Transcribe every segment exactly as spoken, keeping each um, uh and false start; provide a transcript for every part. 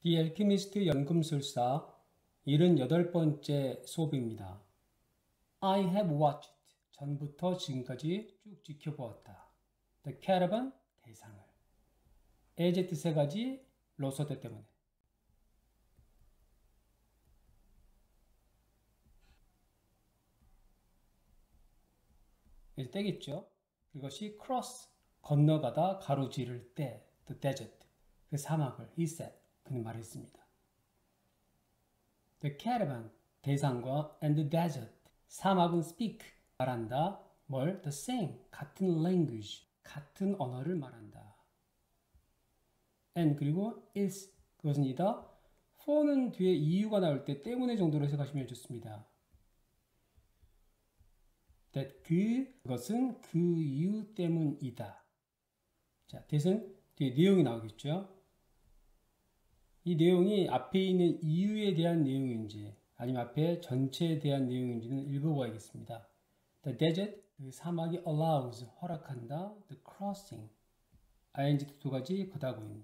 The Alchemist 연금술사 칠십팔 번째 수업입니다. I have watched 전부터 지금까지 쭉 지켜보았다. The caravan 대상을 as 세 가지 로서대 때문에 이제 떼겠죠. 그것이 cross 건너가다 가로지를 때 the desert 그 사막을 he said 그는 말했습니다. The caravan 대상과 and the desert 사막은 speak 말한다. 뭘? The same 같은 language 같은 언어를 말한다. and 그리고 is 그것은 이다. for는 뒤에 이유가 나올 때 때문에 정도로 해석하시면 좋습니다. that 그 그것은 그 이유 때문이다. 자, that은 뒤에 내용이 나오겠죠. 이 내용이 앞에 있는 이유에 대한 내용인지 아니면 앞에 전체에 대한 내용인지는 읽어봐야겠습니다. The desert, 그 사막이 allows, 허락한다. The crossing, ing 두 가지 걷하고 있는.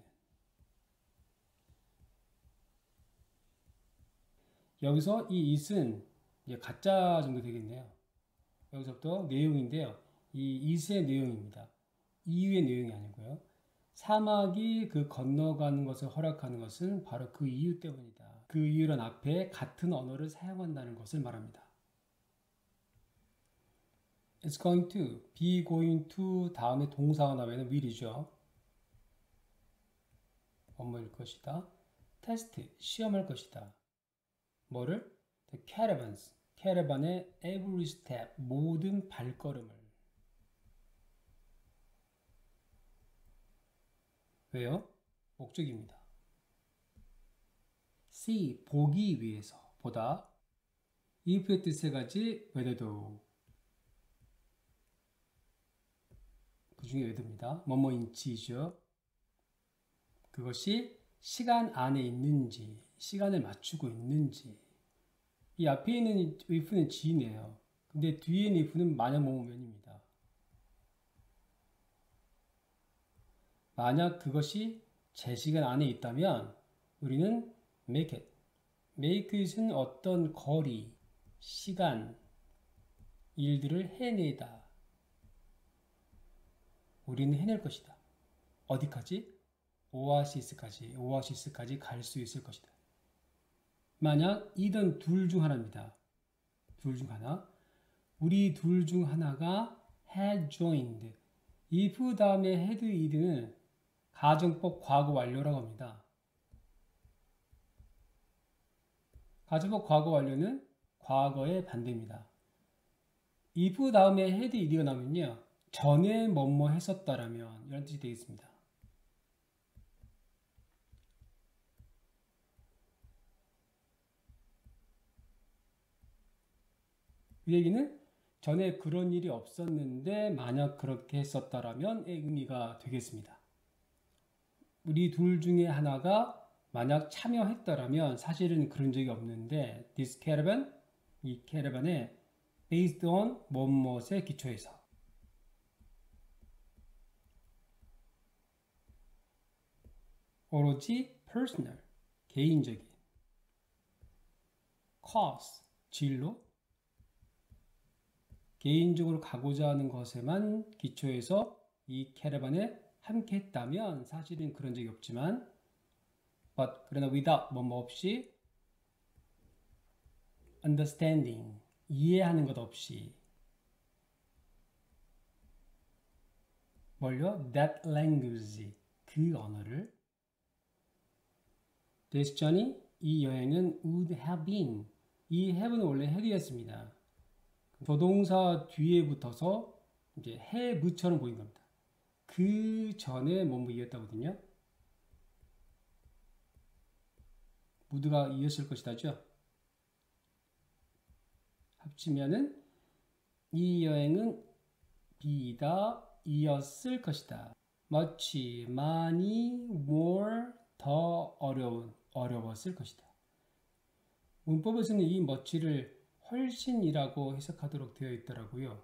여기서 이 it은 이제 가짜 정도 되겠네요. 여기서부터 내용인데요. 이 it의 내용입니다. 이유의 내용이 아니고요. 사막이 그 건너가는 것을 허락하는 것은 바로 그 이유 때문이다. 그 이유는 앞에 같은 언어를 사용한다는 것을 말합니다. It's going to, be going to 다음에 동사가 나오면 will이죠. 업무일 것이다. 테스트, 시험할 것이다. 뭐를? The caravans, 캐러반의 every step, 모든 발걸음을. 왜요? 목적입니다. see, 보기 위해서, 보다. if의 뜻 세 가지, whether도. 그 중에 whether입니다. 뭐뭐인지죠. 그것이 시간 안에 있는지, 시간을 맞추고 있는지. 이 앞에 있는 if는 지네요. 근데 뒤에 있는 if는 만약 뭐뭐면입니다. 만약 그것이 제 시간 안에 있다면 우리는 make it. make it은 어떤 거리, 시간, 일들을 해내다. 우리는 해낼 것이다. 어디까지? 오아시스까지, 오아시스까지 갈 수 있을 것이다. 만약 이든 둘 중 하나입니다. 둘 중 하나. 우리 둘 중 하나가 had joined. if 다음에 had id는 가정법 과거 완료라고 합니다. 가정법 과거 완료는 과거의 반대입니다. if 다음에 had id가 나오면요. 전에 뭐뭐 했었다라면 이런 뜻이 되겠습니다. 이 얘기는 전에 그런 일이 없었는데 만약 그렇게 했었다라면의 의미가 되겠습니다. 우리 둘 중에 하나가 만약 참여했더라면 사실은 그런 적이 없는데 this caravan, 이 캐러반에 based on 무엇에 기초해서 오로지 personal, 개인적인 cause, 진로 개인적으로 가고자 하는 것에만 기초해서 이 캐러반에 함께 했다면 사실은 그런 적이 없지만 but 그러나 without 뭐뭐 없이 understanding 이해하는 것 없이 뭘요? that language 그 언어를 this journey 이 여행은 would have been 이 have는 원래 had이었습니다. 조동사 뒤에 붙어서 이제 have처럼 보인 겁니다. 그 전에 뭐뭐 이었다거든요. 무드가 이었을 것이다죠. 합치면은 이 여행은 비다 이었을 것이다. much 많이 more 더 어려운 어려웠을 것이다. 문법에서는 이 much를 훨씬이라고 해석하도록 되어 있더라고요.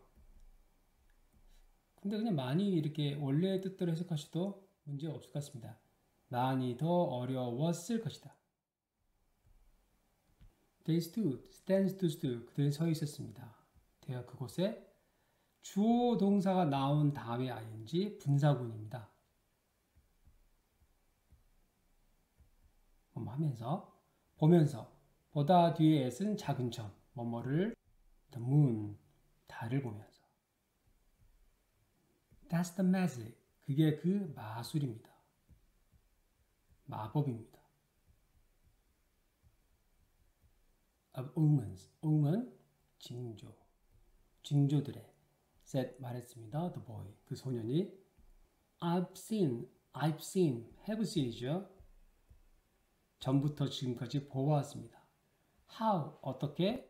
근데 그냥 많이 이렇게 원래의 뜻대로 해석하셔도 문제가 없을 것 같습니다. 많이 더 어려웠을 것이다. They stood, stands to stood. 그들은 서 있었습니다. 대여 그곳에 주어 동사가 나온 다음에 ing 분사구문입니다. 뭐 하면서, 보면서, 보다 뒤에 s는 작은 점, 뭐뭐를 the moon, 달을 보면서. That's the magic. 그게 그 마술입니다. 마법입니다. Of omens. omen, 징조. 징조들의 said 말했습니다. The boy. 그 소년이 I've seen, I've seen, have seen이죠. 전부터 지금까지 보아왔습니다. How, 어떻게?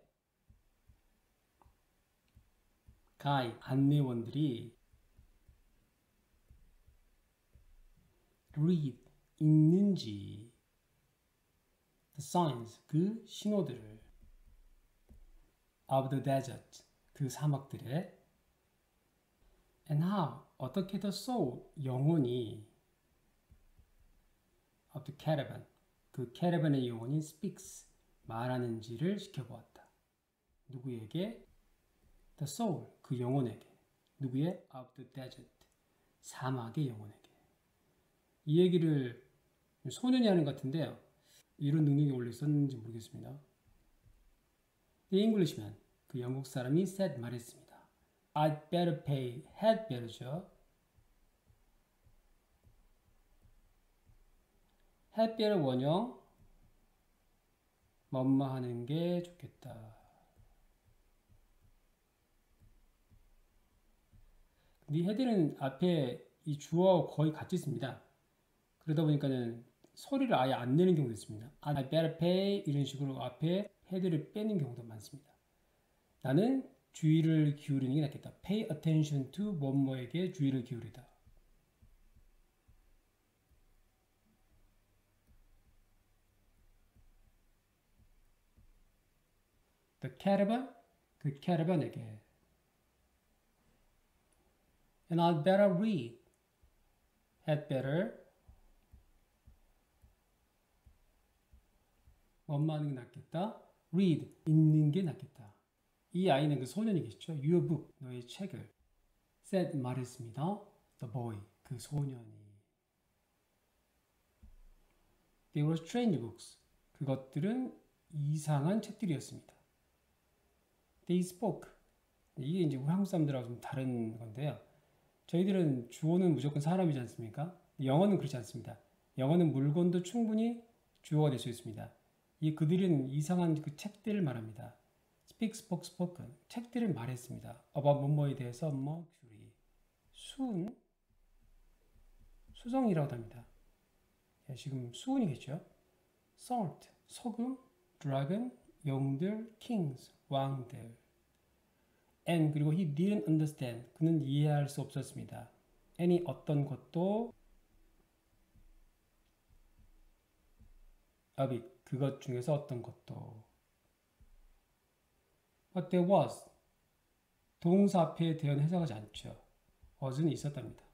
가이드, 안내원들이 read, 읽는지 the signs, 그 신호들을 of the desert, 그 사막들의 and how, 어떻게 the soul, 영혼이 of the caravan, 그 캐러반의 영혼이 speaks, 말하는지를 지켜보았다. 누구에게? The soul, 그 영혼에게. 누구의? Of the desert, 사막의 영혼에게. 이 얘기를 소년이 하는 것 같은데요. 이런 능력이 원래 있었는지 모르겠습니다. The Englishman, 그 영국 사람이 said, 말했습니다. I'd better pay, had better죠. had better 원형, 뭐뭐 하는 게 좋겠다. 이 had는 앞에 이 주어하고 거의 같이 씁니다. 그러다 보니까는 소리를 아예 안 내는 경우도 있습니다. I better pay 이런 식으로 앞에 had를 빼는 경우도 많습니다. 나는 주의를 기울이는 게 낫겠다. Pay attention to 뭐뭐에게 주의를 기울이다. The caravan, 그 caravan에게. And I'd better read, had better 뭐뭐 하는 게 낫겠다. read, 읽는 게 낫겠다. 이 아이는 그 소년이겠죠. Your book, 너의 책을. said, 말했습니다. The boy, 그 소년이. They were strange books. 그것들은 이상한 책들이었습니다. They spoke. 이게 이제 우리 한국 사람들하고 좀 다른 건데요. 저희들은 주어는 무조건 사람이지 않습니까? 영어는 그렇지 않습니다. 영어는 물건도 충분히 주어가 될 수 있습니다. 이 그들은 이상한 그 책들을 말합니다. speak, spoke, spoken. 책들을 말했습니다. about 뭐뭐에 대해서 mercury. 수은, 수성이라고 합니다. 예, 지금 수은이겠죠. salt, 소금, dragon, 영들, kings, 왕들. and 그리고 he didn't understand. 그는 이해할 수 없었습니다. any 어떤 것도 of it. 그것 중에서 어떤 것도. But there was. 동사 앞에 대한 해석하지 않죠. was는 있었답니다.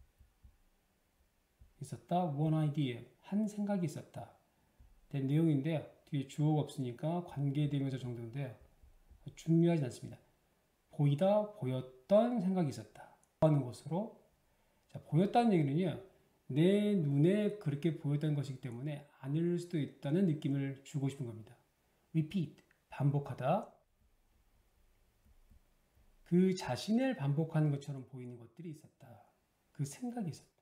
있었다. one idea. 한 생각이 있었다. 된 내용인데요. 뒤에 주어가 없으니까 관계대명사 정도인데요. 중요하지 않습니다. 보이다, 보였던 생각이 있었다. 하는 것으로. 자, 보였다는 얘기는요. 내 눈에 그렇게 보였던 것이기 때문에 아닐 수도 있다는 느낌을 주고 싶은 겁니다. repeat, 반복하다. 그 자신을 반복하는 것처럼 보이는 것들이 있었다. 그 생각이 있었다.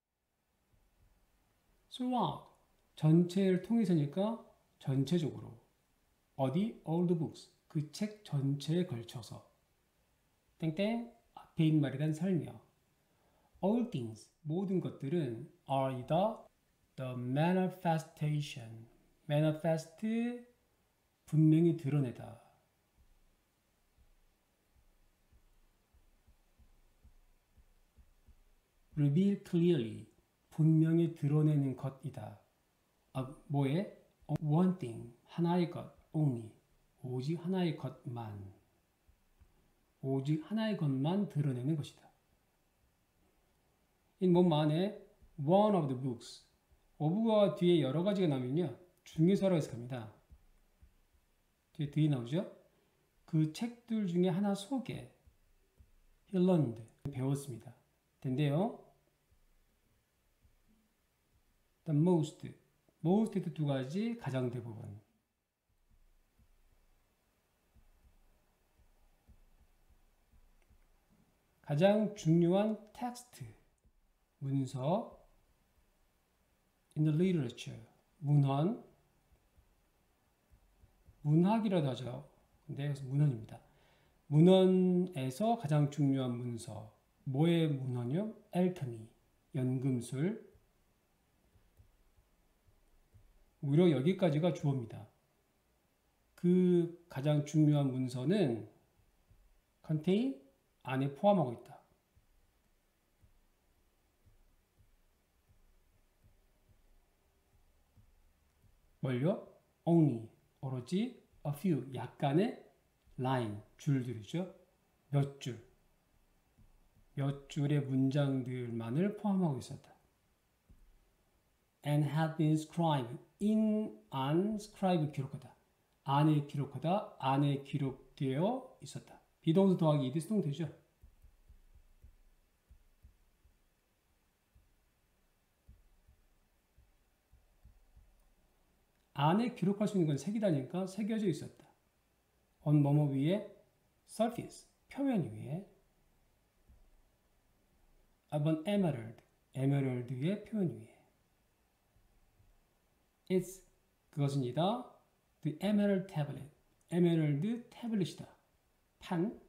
throughout, 전체를 통해서니까 전체적으로. 어디? all the books, 그 책 전체에 걸쳐서. 땡땡, 앞에 있는 말에 대한 설명. all things, 모든 것들은 are the, the manifestation. manifest, 분명히 드러내다. reveal clearly, 분명히 드러내는 것이다. 아, 뭐에? one thing, 하나의 것, only, 오직 하나의 것만. 오직 하나의 것만 드러내는 것이다. in 뭐뭐 안에 one of the books, of가 뒤에 여러 가지가 나오면요. 중에서라고 해석합니다. 뒤에 뒤에 나오죠? 그 책들 중에 하나 속에 he learned, 배웠습니다. 된대요. the most, most에도 두 가지, 가장 대부분. 가장 중요한 텍스트, 문서, in the literature, 문헌, 문학이라도 하죠. 근데 여기서 문헌입니다. 문헌에서 가장 중요한 문서, 뭐의 문헌이요? alchemy, 연금술. 무려 여기까지가 주어입니다. 그 가장 중요한 문서는 contain, 안에 포함하고 있다. 뭘요? only, 오로지 a few, 약간의 line, 줄들이죠. 몇 줄, 몇 줄의 문장들만을 포함하고 있었다. and had been scribed in an scribe 기록하다. 안에 기록하다, 안에 기록되어 있었다. 비동사 더하기 이드 수동 되죠. 안에 기록할 수 있는 건 색이다니까 새겨져 있었다. on 뭐뭐 위에 surface, 표면 위에 of an emerald, 에메랄드의 표면 위에 it's, 그것은이다 the emerald tablet, 에메랄드 태블릿이다. 판,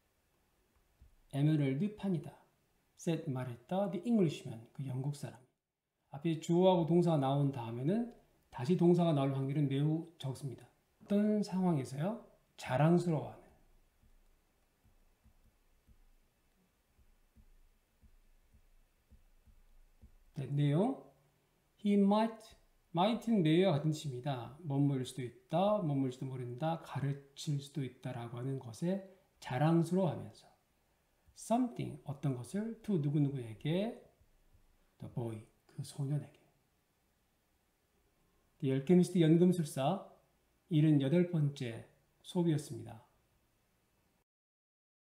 에메랄드 판이다. said, 말했다 the Englishman, 그 영국 사람. 앞에 주어하고 동사가 나온 다음에는 다시 동사가 나올 확률은 매우 적습니다. 어떤 상황에서요? 자랑스러워하는. 네, 내용. He might, might는 may와 같은 뜻입니다. 머물 수도 있다, 머물지도 모른다, 가르칠 수도 있다라고 하는 것에 자랑스러워하면서 something, 어떤 것을 to 누구누구에게 the boy, 그 소년에게. The Alchemist, 연금술사 칠십팔 번째 수업이었습니다.